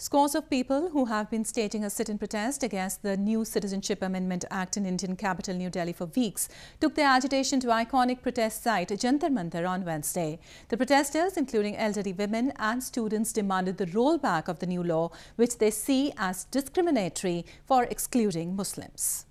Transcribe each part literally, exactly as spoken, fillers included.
Scores of people who have been staging a sit-in protest against the new Citizenship Amendment Act in Indian capital New Delhi for weeks took their agitation to iconic protest site Jantar Mantar on Wednesday. The protesters, including elderly women and students, demanded the rollback of the new law, which they see as discriminatory for excluding Muslims.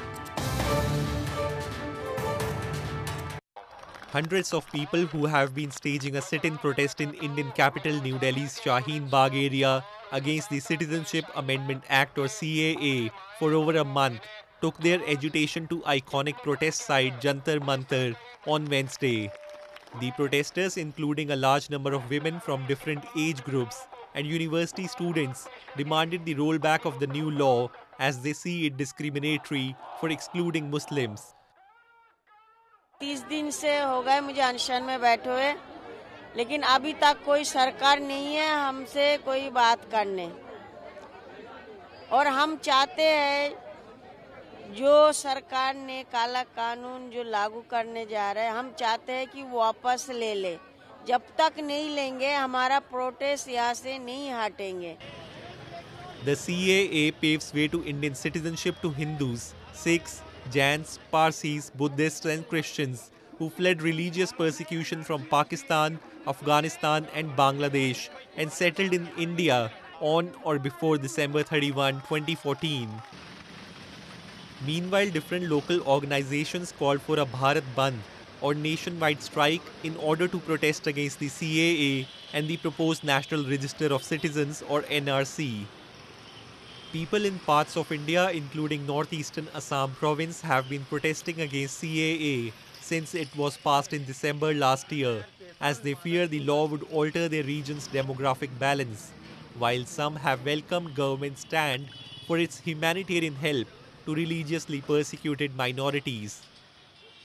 Hundreds of people who have been staging a sit-in protest in Indian capital New Delhi's Shaheen Bagh area against the Citizenship Amendment Act or C A A for over a month took their agitation to iconic protest site Jantar Mantar on Wednesday. The protesters, including a large number of women from different age groups and university students, demanded the rollback of the new law as they see it discriminatory for excluding Muslims. तीस दिन से हो गए मुझे अनशन में बैठे हुए, लेकिन अभी तक कोई सरकार नहीं है हमसे कोई बात करने। और हम चाहते हैं जो सरकार ने काला कानून जो लागू करने जा रहे हैं, हम चाहते हैं कि वापस ले ले। जब तक नहीं लेंगे हमारा प्रोटेस्ट यहाँ से नहीं हटेंगे। The C A A paves way to Indian citizenship to Hindus, Sikhs, Jains, Parsis, Buddhists and Christians who fled religious persecution from Pakistan, Afghanistan and Bangladesh and settled in India on or before December thirty-first, twenty fourteen. Meanwhile, different local organizations called for a Bharat Bandh or nationwide strike in order to protest against the C A A and the proposed National Register of Citizens or N R C. People in parts of India, including northeastern Assam province, have been protesting against C A A since it was passed in December last year, as they fear the law would alter their region's demographic balance, while some have welcomed government's stand for its humanitarian help to religiously persecuted minorities.